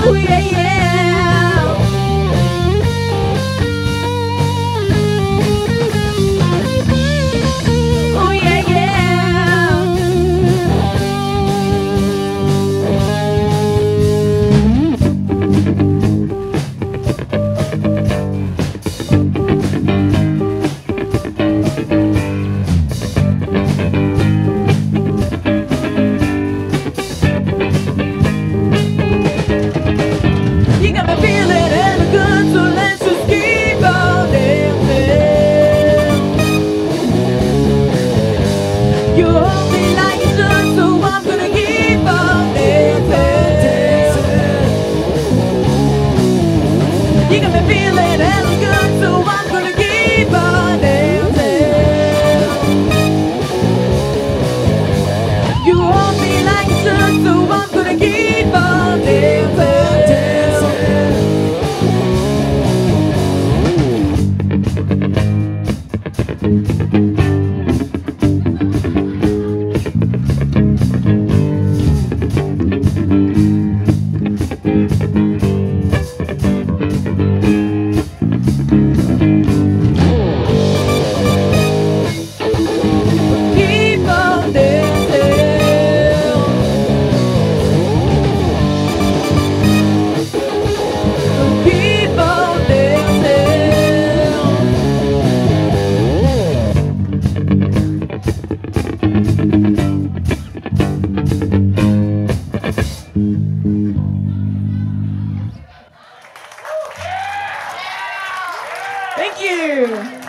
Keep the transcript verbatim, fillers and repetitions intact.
Oh yeah, yeah. Oh yeah, yeah. You got me feeling hella good, so let's just keep on dancing. You hold me like you should, so I'm gonna keep on dancing. You got me feeling hella good, so I'm gonna keep on dancing. You hold me like you should, so I'm gonna keep on dancing. Keep on dancing. Keep on dancing. Thank you.